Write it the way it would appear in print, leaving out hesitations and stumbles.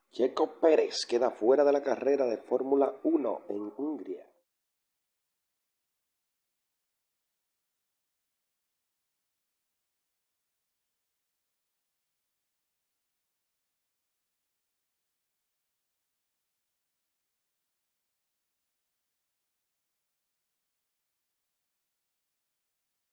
Checo Pérez queda fuera de la carrera de Fórmula 1 en Hungría.